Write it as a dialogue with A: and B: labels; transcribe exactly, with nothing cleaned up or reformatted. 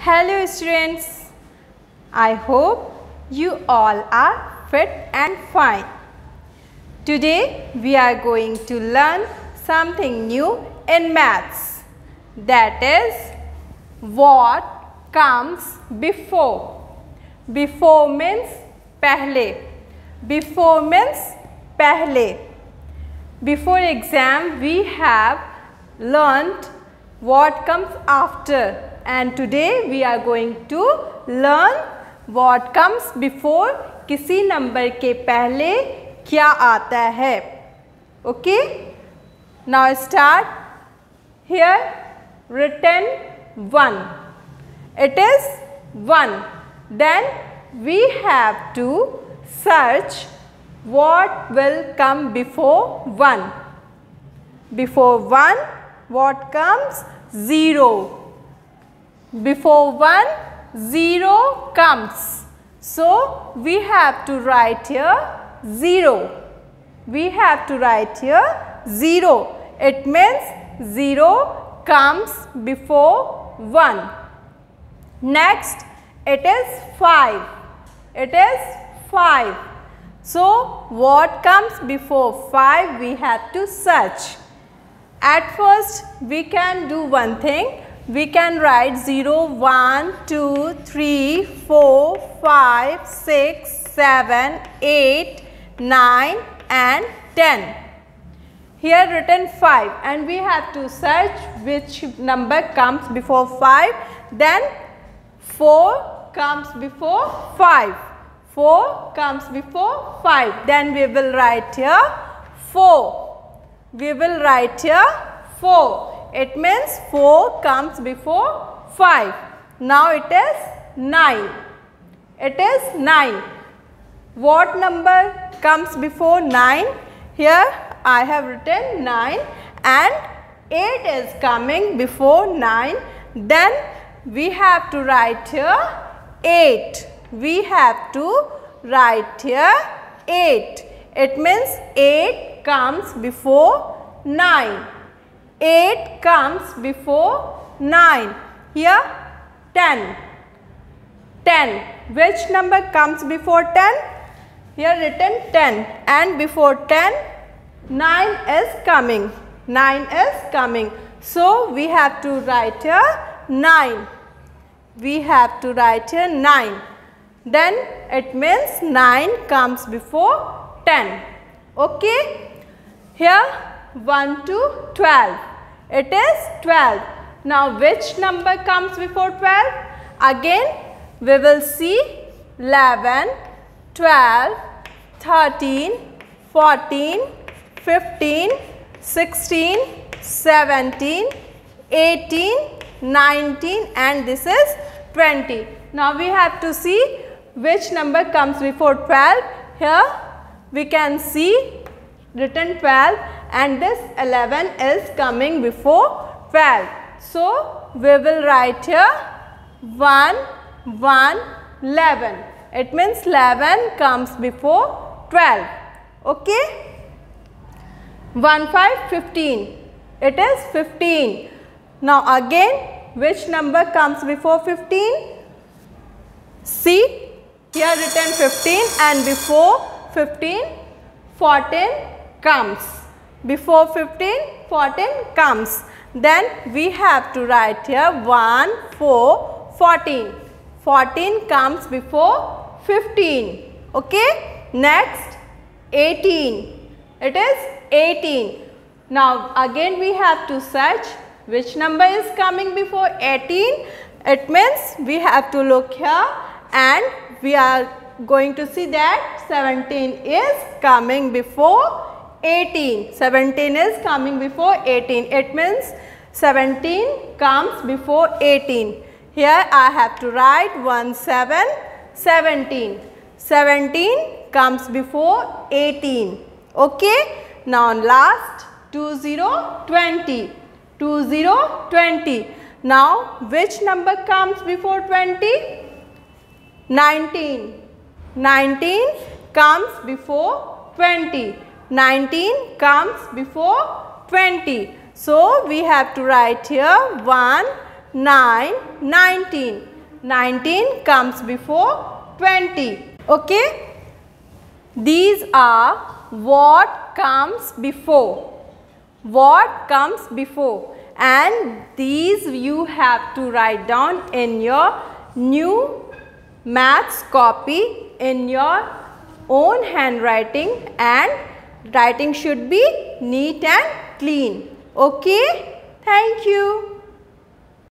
A: Hello students, I hope you all are fit and fine. Today we are going to learn something new in maths, that is what comes before. Before means pehle. Before means pehle. Before exam we have learnt what comes after, and today we are going to learn what comes before. किसी number के पहले क्या आता है. Okay? Now start. Here written one. It is one. Then we have to search what will come before one. Before one, what comes? Zero. Before one, zero comes. So we have to write here zero. We have to write here zero. It means zero comes before one. Next, it is five. It is five. So what comes before five? We have to search. At first, we can do one thing. We can write zero, one, two, three, four, five, six, seven, eight, nine and ten. Here written five, and we have to search which number comes before five. Then four comes before five. four comes before five. Then we will write here four. We will write here four. It means four comes before five. Now it is nine. It is nine. What number comes before nine? Here I have written nine and eight is coming before nine. Then we have to write here eight. We have to write here eight. It means eight comes before nine. eight comes before nine. Here ten. ten. Which number comes before ten? Here written ten, and before ten, nine is coming. nine is coming. So we have to write here nine. We have to write here nine. Then it means nine comes before ten. Okay? Here one to twelve. It is twelve. Now which number comes before twelve? Again we will see eleven, twelve, thirteen, fourteen, fifteen, sixteen, seventeen, eighteen, nineteen and this is twenty. Now we have to see which number comes before twelve. Here we can see written twelve and this eleven is coming before twelve. So we will write here one, one, eleven. It means eleven comes before twelve. Okay? one, five, fifteen. It is fifteen. Now again, which number comes before fifteen? See, here written fifteen and before fifteen, fourteen comes. Before fifteen, fourteen comes. Then we have to write here one, four, fourteen. fourteen comes before fifteen. Okay? Next, eighteen. It is eighteen. Now again we have to search which number is coming before eighteen. It means we have to look here and we are going to see that seventeen is coming before eighteen. seventeen is coming before eighteen. It means seventeen comes before eighteen. Here I have to write one, seven, seventeen. seventeen comes before eighteen. Okay? Now last two, zero, twenty. two, zero, twenty. Now which number comes before twenty? nineteen. nineteen comes before twenty. nineteen comes before twenty. So we have to write here one, nine, nineteen. nineteen comes before twenty. Okay? These are what comes before. What comes before. And these you have to write down in your new maths copy in your own handwriting, and writing should be neat and clean. Okay? Thank you.